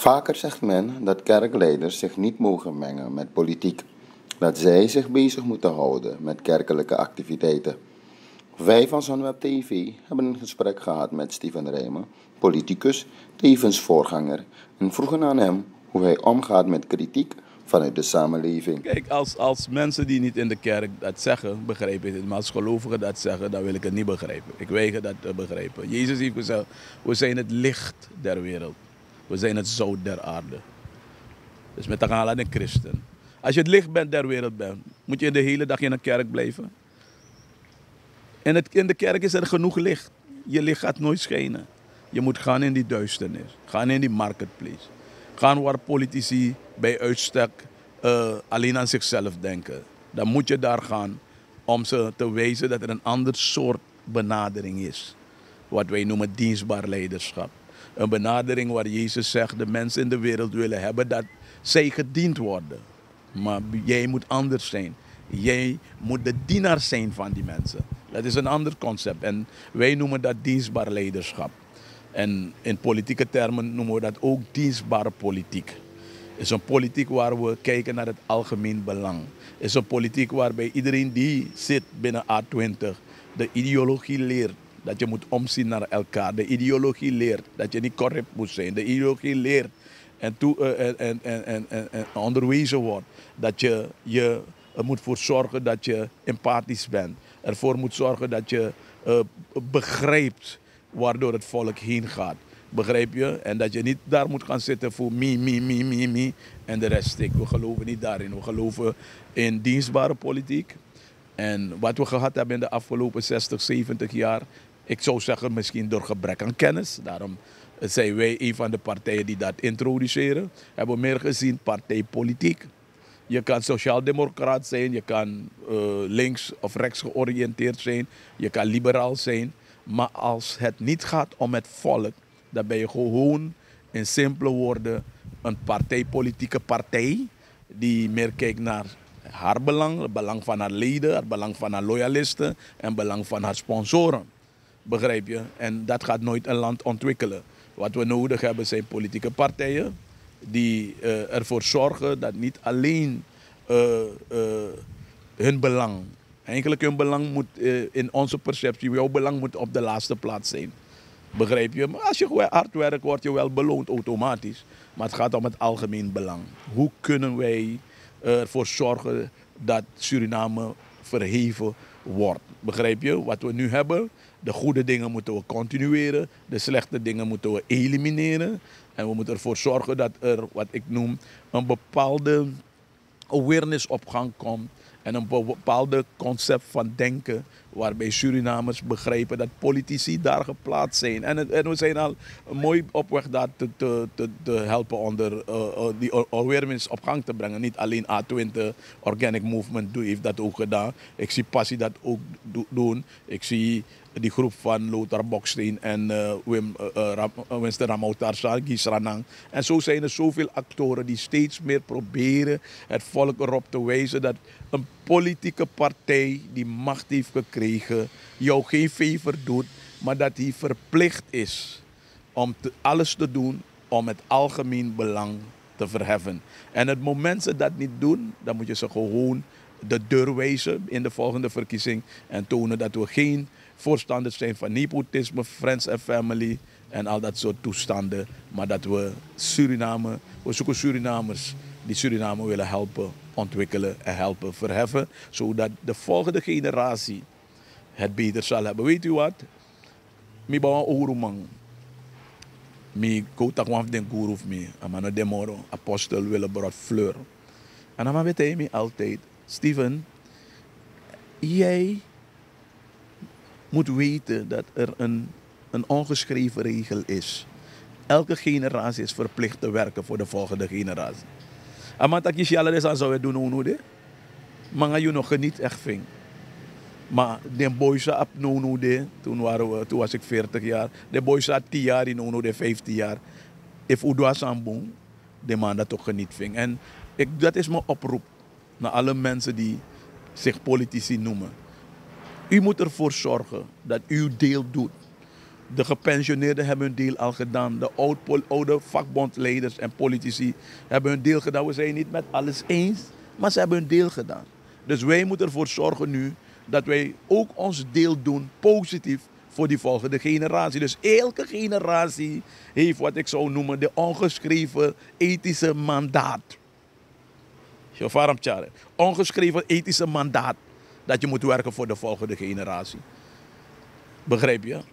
Vaker zegt men dat kerkleiders zich niet mogen mengen met politiek. Dat zij zich bezig moeten houden met kerkelijke activiteiten. Wij van Zonweb TV hebben een gesprek gehad met Steven Rijmen, politicus, tevens voorganger, en vroegen aan hem hoe hij omgaat met kritiek vanuit de samenleving. Kijk, als mensen die niet in de kerk dat zeggen, begrijp ik het. Maar als gelovigen dat zeggen, dan wil ik het niet begrijpen. Ik weiger dat te begrijpen. Jezus heeft gezegd, we zijn het licht der wereld. We zijn het zout der aarde. Dus met elkaar aan een christen. Als je het licht bent der wereld bent, moet je de hele dag in een kerk blijven. In de kerk is er genoeg licht. Je licht gaat nooit schijnen. Je moet gaan in die duisternis. Gaan in die marketplace. Gaan waar politici bij uitstek alleen aan zichzelf denken. Dan moet je daar gaan om ze te wijzen dat er een ander soort benadering is. Wat wij noemen dienstbaar leiderschap. Een benadering waar Jezus zegt, de mensen in de wereld willen hebben dat zij gediend worden. Maar jij moet anders zijn. Jij moet de dienaar zijn van die mensen. Dat is een ander concept. En wij noemen dat dienstbaar leiderschap. En in politieke termen noemen we dat ook dienstbare politiek. Het is een politiek waar we kijken naar het algemeen belang. Het is een politiek waarbij iedereen die zit binnen A20 de ideologie leert dat je moet omzien naar elkaar. De ideologie leert dat je niet corrupt moet zijn. De ideologie leert en onderwezen wordt dat je er moet voor zorgen dat je empathisch bent. Ervoor moet zorgen dat je begrijpt waardoor het volk heen gaat. Begrijp je? En dat je niet daar moet gaan zitten voor me en de rest stik. We geloven niet daarin. We geloven in dienstbare politiek. En wat we gehad hebben in de afgelopen 60, 70 jaar, ik zou zeggen misschien door gebrek aan kennis. Daarom zijn wij een van de partijen die dat introduceren. Hebben we meer gezien partijpolitiek. Je kan sociaal-democraat zijn, je kan links of rechts georiënteerd zijn, je kan liberaal zijn. Maar als het niet gaat om het volk, dan ben je gewoon in simpele woorden een partijpolitieke partij die meer kijkt naar haar belang, het belang van haar leden, het belang van haar loyalisten en het belang van haar sponsoren. Begrijp je? En dat gaat nooit een land ontwikkelen. Wat we nodig hebben zijn politieke partijen die ervoor zorgen dat niet alleen hun belang, eigenlijk hun belang moet in onze perceptie, jouw belang moet op de laatste plaats zijn. Begrijp je? Maar als je hard werkt, word je wel beloond automatisch. Maar het gaat om het algemeen belang. Hoe kunnen wij ervoor zorgen dat Suriname verheven wordt? Begrijp je? Wat we nu hebben, de goede dingen moeten we continueren. De slechte dingen moeten we elimineren. En we moeten ervoor zorgen dat er, wat ik noem, een bepaalde awareness op gang komt. En een bepaalde concept van denken waarbij Surinamers begrijpen dat politici daar geplaatst zijn. En we zijn al mooi op weg daar te helpen onder die awareness op gang te brengen. Niet alleen A20 Organic Movement heeft dat ook gedaan. Ik zie Passie dat ook doen. Ik zie die groep van Lothar Boksteen en Winston Ramautarsa, Gies Ranang. En zo zijn er zoveel actoren die steeds meer proberen het volk erop te wijzen dat een politieke partij die macht heeft gekregen jou geen favor doet, maar dat hij verplicht is om alles te doen om het algemeen belang te verheffen. En het moment ze dat niet doen, dan moet je ze gewoon de deur wijzen in de volgende verkiezing en tonen dat we geen voorstanders zijn van nepotisme, friends and family en al dat soort toestanden. Maar dat we zoeken Surinamers die Suriname willen helpen ontwikkelen en helpen verheffen. Zodat de volgende generatie het beter zal hebben. Weet u wat? Mi bawa oerumang. Mi koutak waf den guruf mi. Amano demoro. Apostel Willebrod Fleur. En dan weet hij me altijd. Steven, jij moet weten dat er een ongeschreven regel is. Elke generatie is verplicht te werken voor de volgende generatie. Amata kishiala des zou het doen onode. Maar je nog niet echt ving. Maar de boys op onode, toen was ik 40 jaar. De boys had 10 jaar in onode 15 jaar. If Udwa Sambong, de man dat toch niet ving. En dat is mijn oproep naar alle mensen die zich politici noemen. U moet ervoor zorgen dat u deel doet. De gepensioneerden hebben hun deel al gedaan. De oude vakbondleiders en politici hebben hun deel gedaan. We zijn het niet met alles eens, maar ze hebben hun deel gedaan. Dus wij moeten ervoor zorgen nu dat wij ook ons deel doen, positief, voor die volgende generatie. Dus elke generatie heeft wat ik zou noemen de ongeschreven ethische mandaat. Ongeschreven ethische mandaat dat je moet werken voor de volgende generatie. Begrijp je?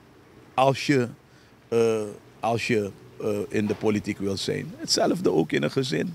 Als je in de politiek wil zijn. Hetzelfde ook in een gezin.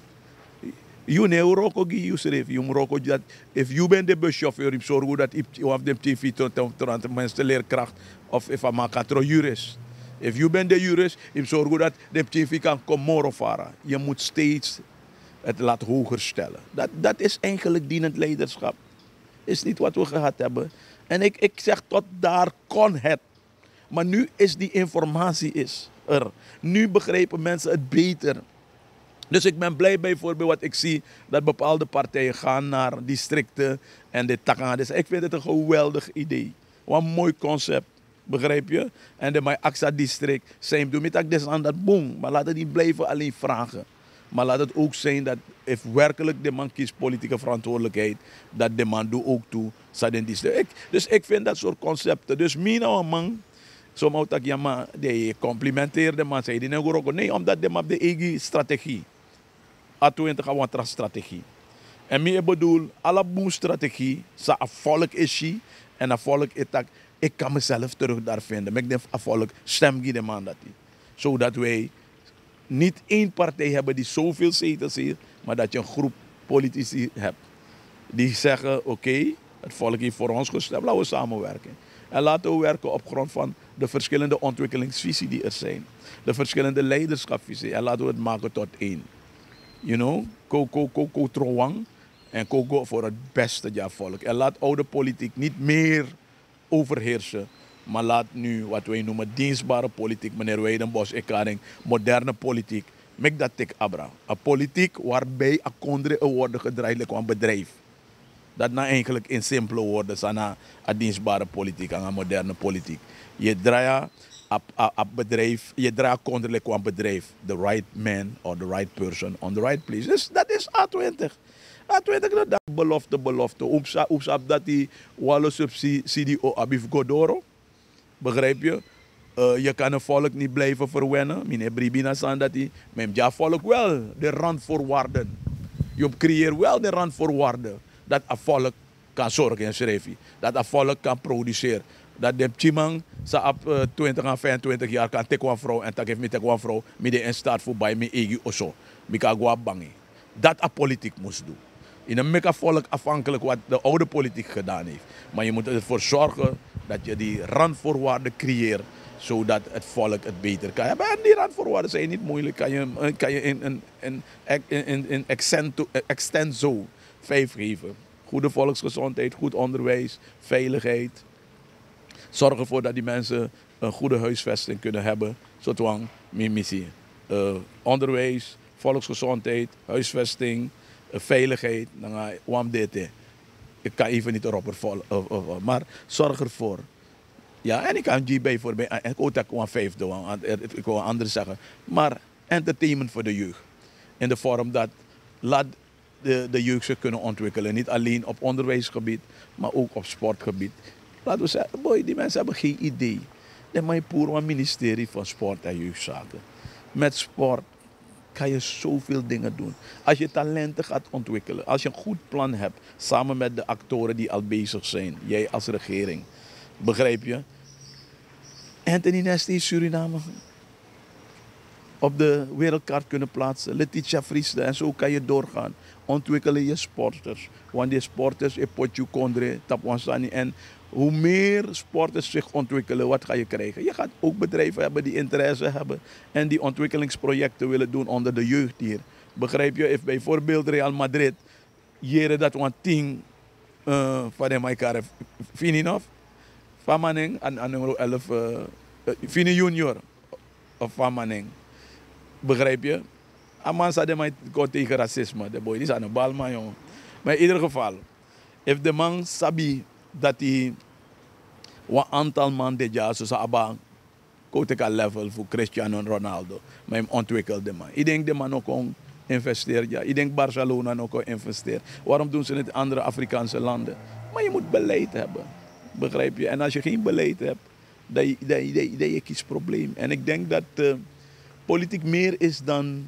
You know roko gi you seref. You roko dat if you bent de buschauffeur, je zorgt dat je of de TV tot mensen leerkracht of if amakatro jurist. If you bent de jurist, je zorgt dat de TV kan komoro varen. Je moet steeds het laten hoger stellen. Dat is eigenlijk dienend leiderschap. Is niet wat we gehad hebben. En ik zeg tot daar kon het. Maar nu is die informatie er. Nu begrijpen mensen het beter. Dus ik ben blij bijvoorbeeld wat ik zie, dat bepaalde partijen gaan naar districten en de takken. Dus ik vind het een geweldig idee. Wat een mooi concept, begrijp je? En de mijn AXA-district zijn doen met dat aan dat boom. Maar laat het niet blijven alleen vragen. Maar laat het ook zijn dat, if werkelijk de man kiest politieke verantwoordelijkheid, dat de man doet ook toe. Dus ik vind dat soort concepten. Dus mina man. Sommige tak ja maar de complimenteerde man zei die nee omdat de man de eigen strategie. A20 gaan we strategie. En ik bedoel alle boom strategie sa a volk is she en a volk etak ik kan mezelf terug daar vinden. Ik denk a volk stem die de man dat die. Zodat wij niet één partij hebben die zoveel zetels heeft, maar dat je een groep politici hebt die zeggen oké, het volk heeft voor ons gestemd, laten we samenwerken. En laten we werken op grond van de verschillende ontwikkelingsvisies die er zijn. De verschillende leiderschapsvisies. En laten we het maken tot één. You know, ko trouwang en go voor het beste ja volk. En laat oude politiek niet meer overheersen. Maar laat nu wat wij noemen dienstbare politiek, meneer Weidenbos, Ekaring, moderne politiek. Make dat tik abra. Een politiek waarbij akondre worden gedraaid aan een bedrijf. Dat nou eigenlijk in simpele woorden zijn een dienstbare politiek, een moderne politiek. Je draait een bedrijf, je draait controle aan een bedrijf. The right man or the right person on the right place. Dus dat is A20. A20 dat belofte. Oepsap dat die wallo subsidie abif godoro. Begrijp je? Je kan een volk niet blijven verwennen. Meneer Bribina zei dat hij, maar je volk wel de randvoorwaarden. Je creëert wel de randvoorwaarden. Dat een volk kan zorgen en schrijven. Dat een volk kan produceren. Dat de chimang op 20 à 25 jaar kan tegen een vrouw en dat geeft me tegen een vrouw midden in staat voor bij me eigen of zo. Ik kan gewoon bangen. Dat een politiek moest doen. In een mega volk afhankelijk wat de oude politiek gedaan heeft. Maar je moet ervoor zorgen dat je die randvoorwaarden creëert, zodat het volk het beter kan hebben. En die randvoorwaarden zijn niet moeilijk. Kan je in extenso 5 geven. Goede volksgezondheid, goed onderwijs, veiligheid. Zorg ervoor dat die mensen een goede huisvesting kunnen hebben. Zoals mijn missie. Onderwijs, volksgezondheid, huisvesting, veiligheid. Dan ga je ik kan even niet erop maar zorg ervoor. Ja, en ik kan die bijvoorbeeld, ik ook dat gewoon 5 doen, ik wil anders zeggen. Maar entertainment voor de jeugd. In de vorm dat laat de jeugd zich kunnen ontwikkelen. Niet alleen op onderwijsgebied, maar ook op sportgebied. Laten we zeggen, boy, die mensen hebben geen idee. Dan moet je puur een ministerie van sport en jeugdzaken. Met sport kan je zoveel dingen doen. Als je talenten gaat ontwikkelen, als je een goed plan hebt, samen met de actoren die al bezig zijn, jij als regering, begrijp je? Anthony Nesty is Suriname op de wereldkaart kunnen plaatsen. Letitia Friesde en zo kan je doorgaan. Ontwikkelen je sporters. Want die sporters, Potju Kondre, Tapwansani. En hoe meer sporters zich ontwikkelen, wat ga je krijgen? Je gaat ook bedrijven hebben die interesse hebben en die ontwikkelingsprojecten willen doen onder de jeugd hier. Begrijp je? If bijvoorbeeld Real Madrid, jere dat een team van de elkaar Fininov, van Manning, aan nummer 11, Fini Junior of van Manning. Begrijp je? Een man zei dat hij tegen racisme. De boy, die is aan een balman, jongen. Maar in ieder geval, if de man sabi dat hij een aantal man dit jaar, zoals Abba kote level voor Cristiano Ronaldo. Maar hem ontwikkelde man. Ik denk de man ook kon investeren. Ja. Ik denk Barcelona ook kon investeren. Waarom doen ze het in andere Afrikaanse landen? Maar je moet beleid hebben. Begrijp je? En als je geen beleid hebt, dan je kiest probleem. En ik denk dat politiek meer is dan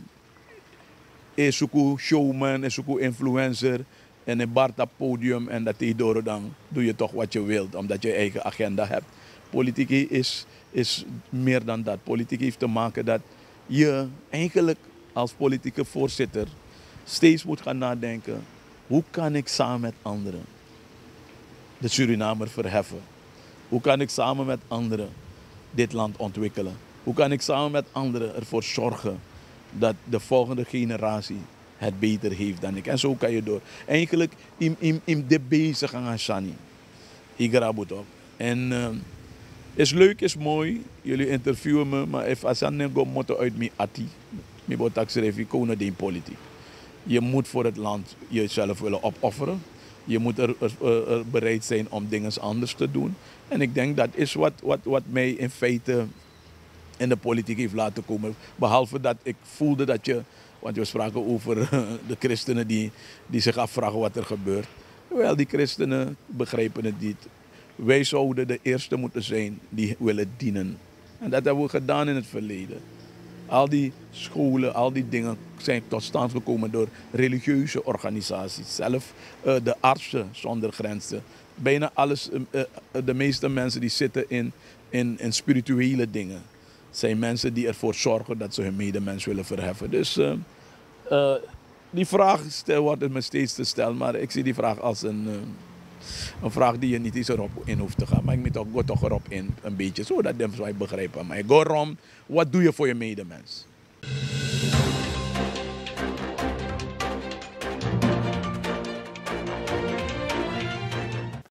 een showman, een influencer en een bar op podium en dat door dan doe je toch wat je wilt, omdat je eigen agenda hebt. Politiek is meer dan dat. Politiek heeft te maken dat je eigenlijk als politieke voorzitter steeds moet gaan nadenken, hoe kan ik samen met anderen de Surinamer verheffen? Hoe kan ik samen met anderen dit land ontwikkelen? Hoe kan ik samen met anderen ervoor zorgen dat de volgende generatie het beter heeft dan ik? En zo kan je door. Eigenlijk in de bezig gaan Shani. Ik raad het op. En is leuk, is mooi. Jullie interviewen me, maar als ik go motto uit mijn atti, mijn botaxeref, ik kom naar de politiek. Je moet voor het land jezelf willen opofferen. Je moet er bereid zijn om dingen anders te doen. En ik denk dat is wat mij in feite in de politiek heeft laten komen. Behalve dat ik voelde dat je, want we spraken over de christenen die zich afvragen wat er gebeurt. Wel, die christenen begrijpen het niet. Wij zouden de eerste moeten zijn die willen dienen. En dat hebben we gedaan in het verleden. Al die scholen, al die dingen zijn tot stand gekomen door religieuze organisaties. Zelf de artsen zonder grenzen. Bijna alles, de meeste mensen die zitten in spirituele dingen, zijn mensen die ervoor zorgen dat ze hun medemens willen verheffen. Dus die vraag wordt me steeds te stellen, maar ik zie die vraag als een vraag die je niet eens erop in hoeft te gaan. Maar ik moet toch erop in, een beetje, zodat de begrijpen. Maar go rom, wat doe je voor je medemens?